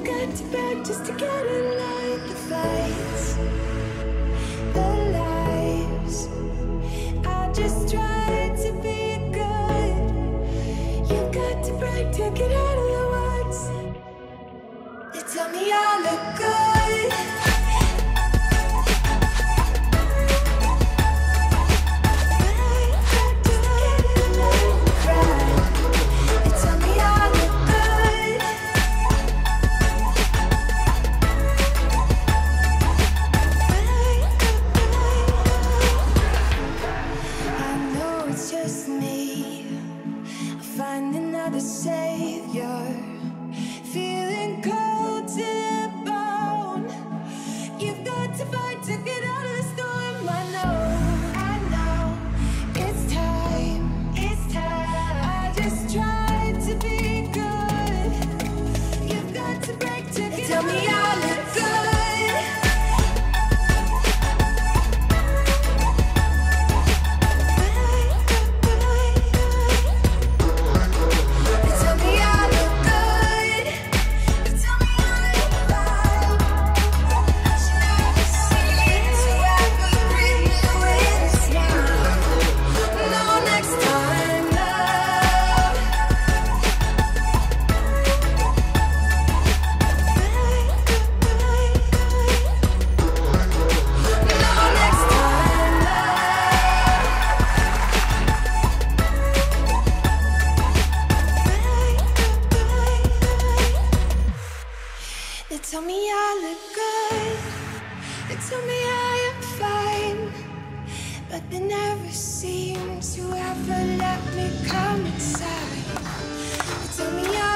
got to back just to get in line. The fights, the lies, I just tried to be good. You got to break to get out of the woods. They tell me I look good. Tell me I look good. They tell me I am fine, but they never seem to ever let me come inside. They tell me I